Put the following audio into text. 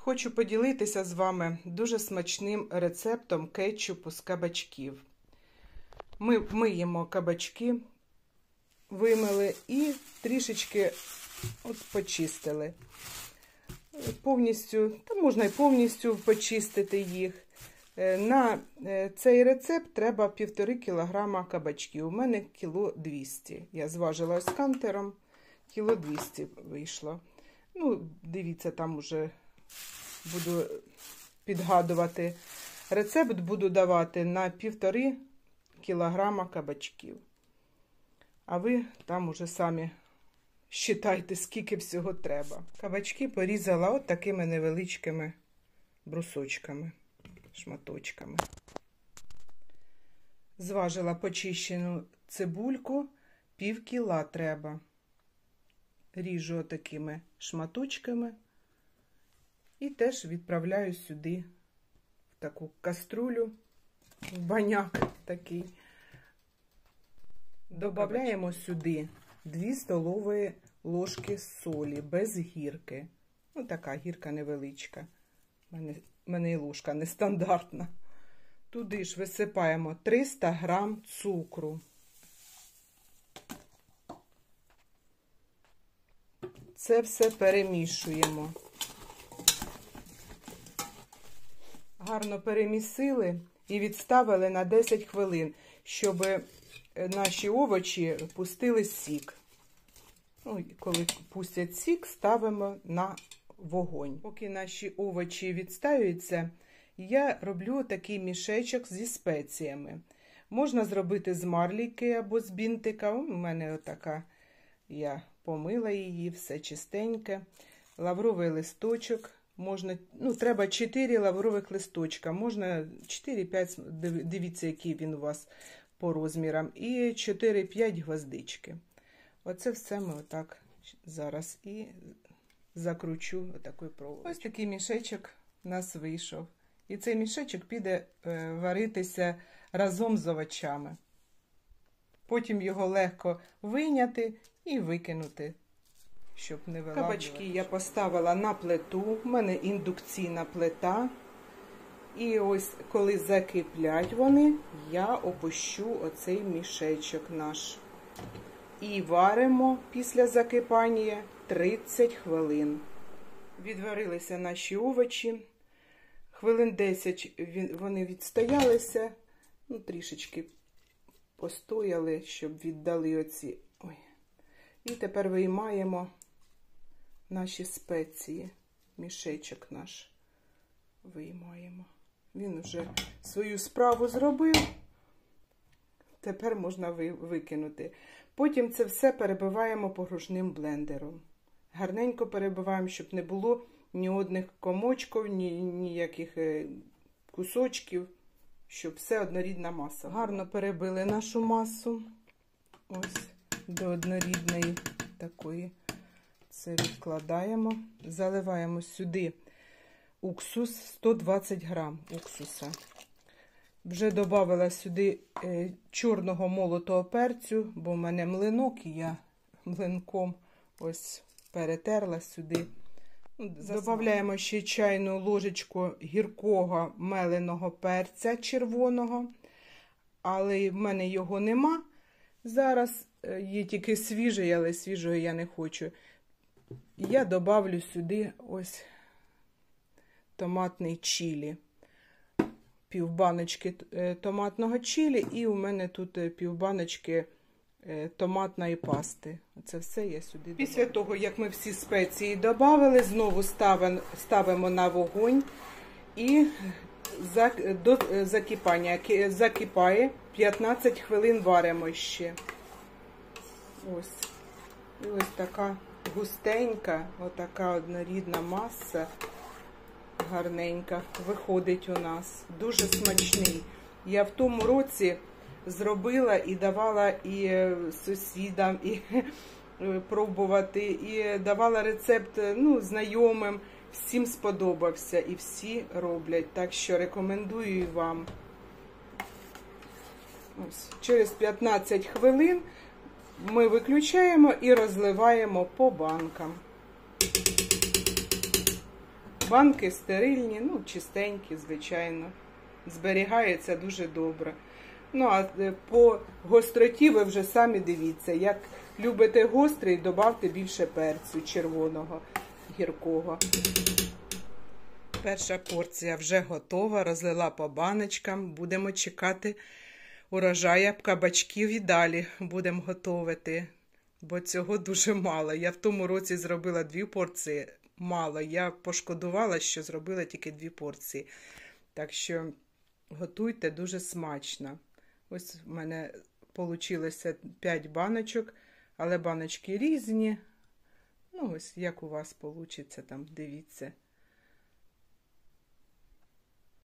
Хочу поділитися з вами дуже смачним рецептом кетчупу з кабачків. Ми миємо кабачки, вимили і трішечки почистили. Повністю, та можна і повністю почистити їх. На цей рецепт треба 1,5 кг кабачків. У мене 200 кг. Я зважила з кантером, 200 кг вийшло. Ну, дивіться, там уже буду підгадувати. Рецепт буду давати на 1,5 кг кабачків. А ви там уже самі считайте, скільки всього треба. Кабачки порізала от такими невеличкими брусочками, шматочками. Зважила почищену цибульку, пів кіла треба. Ріжу отакими шматочками і теж відправляю сюди в таку каструлю, в баняк такий. Добавляємо сюди 2 столові ложки солі без гірки. Ну, така гірка невеличка. У мене і ложка нестандартна. Туди ж висипаємо 300 грам цукру. Це все перемішуємо. Гарно перемісили і відставили на 10 хвилин, щоб наші овочі пустили сік. Ну, коли пустять сік, ставимо на вогонь. Поки наші овочі відстаюються, я роблю такий мішечок зі спеціями. Можна зробити з марліки або з бінтика. У мене отака, я помила її, все чистеньке. Лавровий листочок. Можна, ну, треба 4 лаврових листочка. Можна 4-5, дивіться, який він у вас по розмірам. І 4-5 гвоздички. Оце все ми отак зараз і закручу отакою проволочкою. Ось такий мішечок у нас вийшов. І цей мішечок піде варитися разом з овочами. Потім його легко вийняти і викинути, щоб не вилавлювати. Кабачки я поставила на плиту. У мене індукційна плита. І ось, коли закиплять вони, я опущу оцей мішечок наш. І варимо після закипання 30 хвилин. Відварилися наші овочі. Хвилин 10 вони відстоялися. Ну, трішечки постояли, щоб віддали оці. Ой. І тепер виймаємо наші спеції. Мішечок наш виймаємо. Він вже свою справу зробив. Тепер можна викинути. Потім це все перебиваємо погружним блендером. Гарненько перебиваємо, щоб не було ні одних комочків, ніяких кусочків, щоб все однорідна маса. Гарно перебили нашу масу. Ось до однорідної такої. Це відкладаємо. Заливаємо сюди уксус, 120 грам уксуса. Вже додала сюди чорного молотого перцю, бо в мене млинок, і я млинком ось перетерла сюди. Додаємо ще чайну ложечку гіркого меленого перця червоного, але в мене його нема. Зараз є тільки свіжий, але свіжого я не хочу. Я додавлю сюди ось томатний чилі. Півбаночки томатного чилі, і у мене тут півбаночки томатної пасти. Це все я сюди додаю. Після того, як ми всі спеції додали, знову ставимо на вогонь і до закипання. Закипає, 15 хвилин варимо ще. Ось. І ось така густенька, отака однорідна маса. Гарненька виходить у нас. Дуже смачний. Я в тому році зробила і давала і сусідам, і пробувати, і давала рецепт, ну, знайомим. Всім сподобався і всі роблять. Так що рекомендую вам. Ось. Через 15 хвилин ми виключаємо і розливаємо по банкам. Банки стерильні, ну, чистенькі, звичайно. Зберігається дуже добре. Ну, а по гостроті ви вже самі дивіться. Як любите гострий, додавте більше перцю червоного, гіркого. Перша порція вже готова, розлила по баночкам. Будемо чекати урожаю кабачків і далі будемо готувати. Бо цього дуже мало. Я в тому році зробила 2 порції. Мало. Я пошкодувала, що зробила тільки 2 порції. Так що готуйте дуже смачно. Ось в мене вийшло 5 баночок, але баночки різні. Ну, ось як у вас вийде, там, дивіться.